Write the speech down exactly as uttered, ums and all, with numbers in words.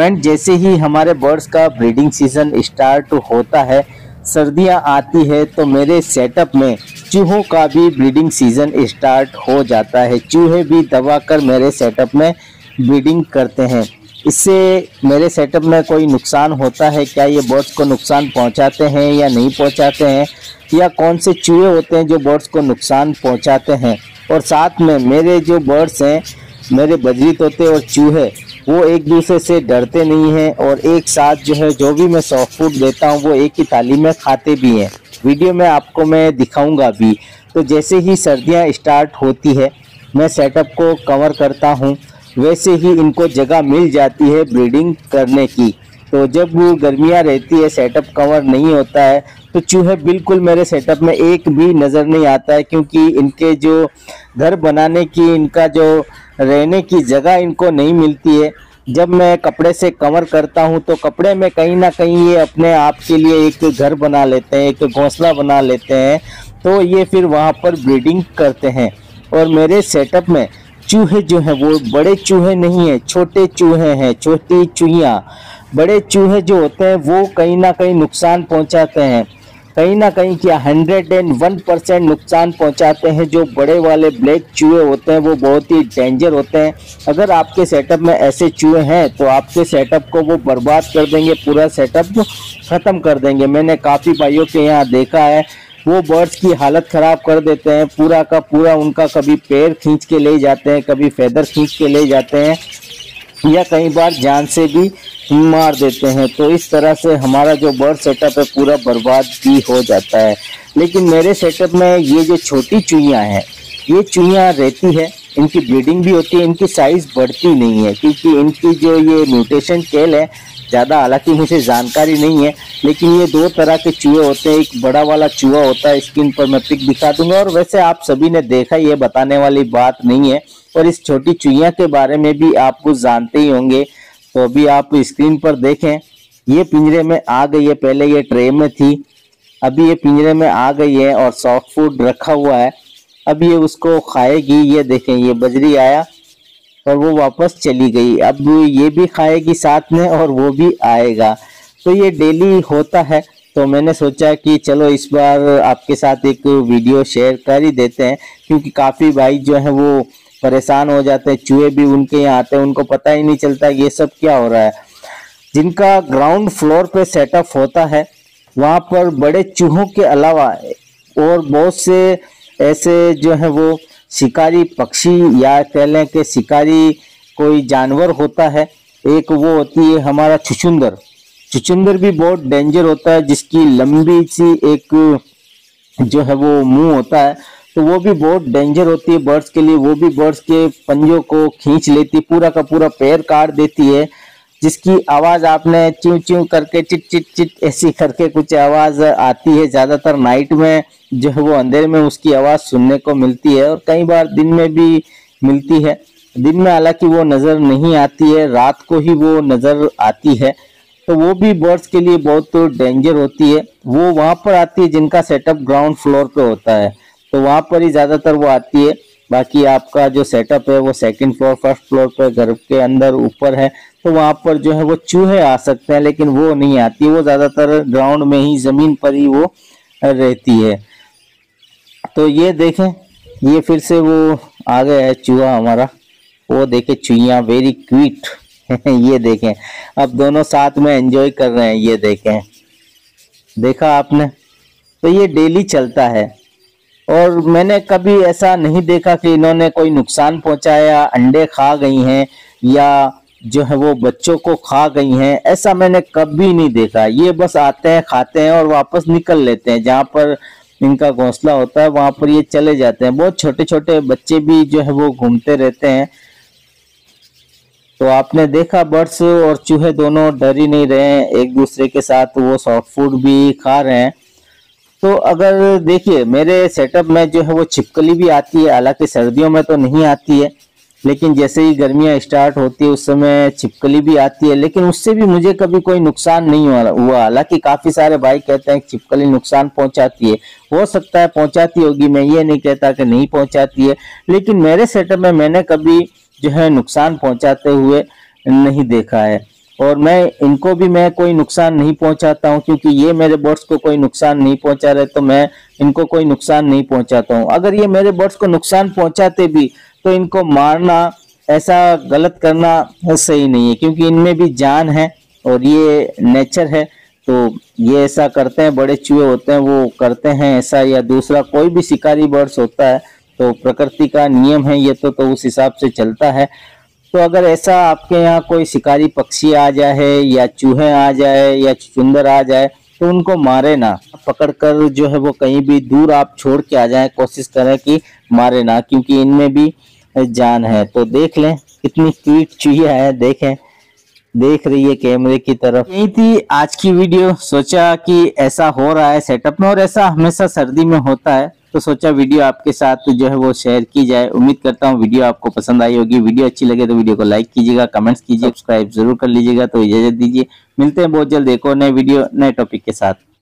Friend, जैसे ही हमारे birds का ब्रीडिंग सीजन स्टार्ट होता है, सर्दियां आती है, तो मेरे सेटअप में चूहों का भी ब्रीडिंग सीजन स्टार्ट हो जाता है। चूहे भी दबा कर मेरे सेटअप में ब्रीडिंग करते हैं। इससे मेरे सेटअप में कोई नुकसान होता है क्या? ये बर्ड्स को नुकसान पहुंचाते हैं या नहीं पहुंचाते हैं, या कौन से चूहे होते हैं जो बर्ड्स को नुकसान पहुंचाते हैं? और साथ में मेरे जो बर्ड्स हैं, मेरे बजरी तोते और चूहे, वो एक दूसरे से डरते नहीं हैं और एक साथ जो है जो भी मैं सॉफ्ट फूड देता हूँ वो एक ही थाली में खाते भी हैं। वीडियो में आपको मैं दिखाऊंगा भी। तो जैसे ही सर्दियाँ स्टार्ट होती है, मैं सेटअप को कवर करता हूँ, वैसे ही इनको जगह मिल जाती है ब्रीडिंग करने की। तो जब गर्मियाँ रहती है, सेटअप कवर नहीं होता है, तो चूहे बिल्कुल मेरे सेटअप में एक भी नज़र नहीं आता है, क्योंकि इनके जो घर बनाने की, इनका जो रहने की जगह इनको नहीं मिलती है। जब मैं कपड़े से कवर करता हूं, तो कपड़े में कहीं ना कहीं ये अपने आप के लिए एक घर बना लेते हैं, एक घोंसला बना लेते हैं। तो ये फिर वहां पर ब्रीडिंग करते हैं। और मेरे सेटअप में चूहे जो हैं वो बड़े चूहे नहीं हैं, छोटे चूहे हैं, छोटी चूहियाँ। बड़े चूहे जो होते हैं वो कहीं ना कहीं नुकसान पहुंचाते हैं, कहीं ना कहीं क्या हंड्रेड एंड वन परसेंट नुकसान पहुंचाते हैं। जो बड़े वाले ब्लैक चूहे होते हैं वो बहुत ही डेंजर होते हैं। अगर आपके सेटअप में ऐसे चूहे हैं तो आपके सेटअप को वो बर्बाद कर देंगे, पूरा सेटअप ख़त्म कर देंगे। मैंने काफ़ी भाइयों के यहाँ देखा है, वो बर्ड्स की हालत ख़राब कर देते हैं, पूरा का पूरा उनका कभी पैर खींच के ले जाते हैं, कभी फेदर खींच के ले जाते हैं, या कई बार जान से भी मार देते हैं। तो इस तरह से हमारा जो बर्ड सेटअप है पूरा बर्बाद भी हो जाता है। लेकिन मेरे सेटअप में ये जो छोटी चूहियाँ हैं, ये चूहियाँ रहती है, इनकी ब्रीडिंग भी होती है, इनकी साइज़ बढ़ती नहीं है, क्योंकि इनकी जो ये म्यूटेशन टेल है, ज़्यादा हालांकि मुझे जानकारी नहीं है, लेकिन ये दो तरह के चूहे होते हैं। एक बड़ा वाला चूहा होता है, स्क्रीन पर मैं पिक दिखा दूंगा, और वैसे आप सभी ने देखा, ये बताने वाली बात नहीं है। और इस छोटी चूहिया के बारे में भी आप कुछ जानते ही होंगे, तो अभी आप स्क्रीन पर देखें, ये पिंजरे में आ गई है। पहले ये ट्रे में थी, अभी ये पिंजरे में आ गई है और सॉफ्ट फूड रखा हुआ है। अब ये उसको खाएगी। ये देखें, ये बजरी आया और वो वापस चली गई। अब ये भी खाएगी साथ में और वो भी आएगा। तो ये डेली होता है। तो मैंने सोचा कि चलो इस बार आपके साथ एक वीडियो शेयर कर ही देते हैं, क्योंकि काफ़ी भाई जो है वो परेशान हो जाते हैं। चूहे भी उनके यहाँ आते हैं, उनको पता ही नहीं चलता ये सब क्या हो रहा है। जिनका ग्राउंड फ्लोर पे सेटअप होता है, वहाँ पर बड़े चूहों के अलावा और बहुत से ऐसे जो है वो शिकारी पक्षी, या कह लें कि शिकारी कोई जानवर होता है। एक वो होती है हमारा छुछुंदर। छुछुंदर भी बहुत डेंजर होता है, जिसकी लंबी सी एक जो है वो मुंह होता है, तो वो भी बहुत डेंजर होती है बर्ड्स के लिए। वो भी बर्ड्स के पंजों को खींच लेती, पूरा का पूरा पैर काट देती है, जिसकी आवाज़ आपने च्यू च्यू करके, चिट चिट चिट ऐसी करके कुछ आवाज़ आती है। ज़्यादातर नाइट में जो है वो अंधेरे में उसकी आवाज़ सुनने को मिलती है, और कई बार दिन में भी मिलती है। दिन में हालांकि वो नज़र नहीं आती है, रात को ही वो नज़र आती है। तो वो भी बर्ड्स के लिए बहुत डेंजर होती है। वो वहाँ पर आती है जिनका सेटअप ग्राउंड फ्लोर पे होता है, तो वहाँ पर ही ज़्यादातर वो आती है। बाकी आपका जो सेटअप है वो सेकंड फ्लोर, फर्स्ट फ्लोर पर, घर के अंदर ऊपर है, तो वहाँ पर जो है वो चूहे आ सकते हैं, लेकिन वो नहीं आती। वो ज़्यादातर ग्राउंड में ही, ज़मीन पर ही वो रहती है। तो ये देखें, ये फिर से वो आ गया है चूहा हमारा। वो देखें, चूहियाँ वेरी क्यूट ये देखें, अब दोनों साथ में एंजॉय कर रहे हैं। ये देखें, देखा आपने? तो ये डेली चलता है, और मैंने कभी ऐसा नहीं देखा कि इन्होंने कोई नुकसान पहुंचाया, अंडे खा गई हैं या जो है वो बच्चों को खा गई हैं, ऐसा मैंने कभी नहीं देखा। ये बस आते हैं, खाते हैं और वापस निकल लेते हैं। जहाँ पर इनका घोंसला होता है वहाँ पर ये चले जाते हैं। बहुत छोटे छोटे बच्चे भी जो है वो घूमते रहते हैं। तो आपने देखा, बर्ड्स और चूहे दोनों डर ही नहीं रहे हैं एक दूसरे के साथ, वो सॉफ्ट फूड भी खा रहे हैं। तो अगर देखिए, मेरे सेटअप में जो है वो छिपकली भी आती है, हालांकि सर्दियों में तो नहीं आती है, लेकिन जैसे ही गर्मियाँ स्टार्ट होती है उस समय छिपकली भी आती है, लेकिन उससे भी मुझे कभी कोई नुकसान नहीं हुआ। हालांकि काफ़ी सारे भाई कहते हैं कि छिपकली नुकसान पहुंचाती है, हो सकता है पहुंचाती होगी, मैं ये नहीं कहता कि नहीं पहुंचाती है, लेकिन मेरे सेटअप में मैंने कभी जो है नुकसान पहुंचाते हुए नहीं देखा है। और मैं इनको भी मैं कोई नुकसान नहीं पहुंचाता हूं, क्योंकि ये मेरे बर्ड्स को कोई नुकसान नहीं पहुंचा रहे तो मैं इनको कोई नुकसान नहीं पहुंचाता हूं। अगर ये मेरे बर्ड्स को नुकसान पहुंचाते भी तो इनको मारना, ऐसा गलत करना सही नहीं है, क्योंकि इनमें भी जान है और ये नेचर है। तो ये ऐसा करते हैं, बड़े चूहे होते हैं वो करते हैं ऐसा, या दूसरा कोई भी शिकारी बर्ड्स होता है तो प्रकृति का नियम है ये, तो, तो उस हिसाब से चलता है। तो अगर ऐसा आपके यहाँ कोई शिकारी पक्षी आ जाए या चूहे आ जाए या चुंदर आ जाए तो उनको मारे ना, पकड़कर जो है वो कहीं भी दूर आप छोड़ के आ जाए, कोशिश करें कि मारे ना, क्योंकि इनमें भी जान है। तो देख लें कितनी क्यूट चूहिया है, देखें, देख रही है कैमरे की तरफ। यही थी आज की वीडियो। सोचा कि ऐसा हो रहा है सेटअप में और ऐसा हमेशा सर्दी में होता है, तो सोचा वीडियो आपके साथ जो है वो शेयर की जाए। उम्मीद करता हूँ वीडियो आपको पसंद आई होगी। वीडियो अच्छी लगे तो वीडियो को लाइक कीजिएगा, कमेंट्स कीजिए, सब्सक्राइब जरूर कर लीजिएगा। तो इजाजत दीजिए, मिलते हैं बहुत जल्द एक और नए वीडियो नए टॉपिक के साथ।